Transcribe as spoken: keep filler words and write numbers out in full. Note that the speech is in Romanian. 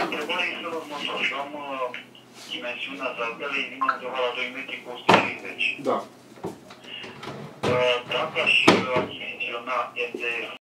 întrebarea este următoare. Eu am uh, dimensiunea zardelei, vine undeva la doi metri cu o sută treizeci. Da. Uh, dacă aș achiziționa M D F